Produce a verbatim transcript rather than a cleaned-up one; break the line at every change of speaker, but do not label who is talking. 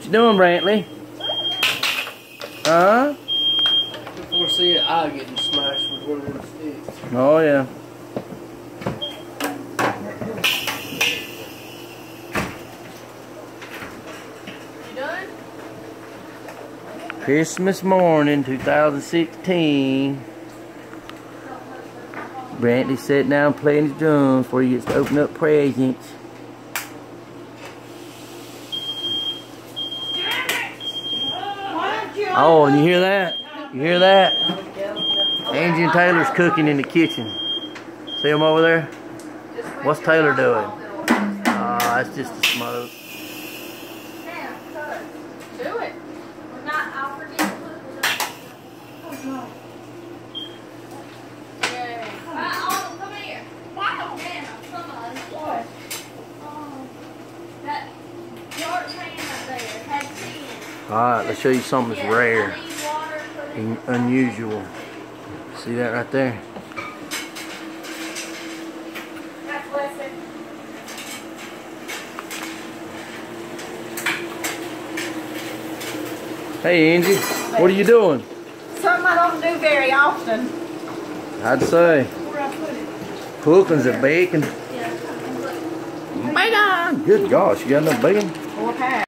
you doing, Brantly? Huh?
Before see it, eye getting smashed with one of them sticks.
Oh yeah.
You done?
Christmas morning, two thousand sixteen. Brantly sitting down playing his drums before he gets to open up presents. Oh, and you hear that? You hear that? Angie and Taylor's cooking in the kitchen. See them over there? What's Taylor doing? Ah, uh, that's just the smoke.
Do it. We're not, I'll forget to put it up. Oh, no. Yay. Uh, oh, come here. Wow. Man, somebody. What? Oh. That yard pan up there had ten.
Alright, let's show you something that's rare and unusual. See that right there? Hey Angie, what are you doing?
Something I don't do very often.
I'd say.
Where I put it?
Cooking's a bacon.
Yeah.
Bacon! Good gosh, you got enough bacon?
Four pounds.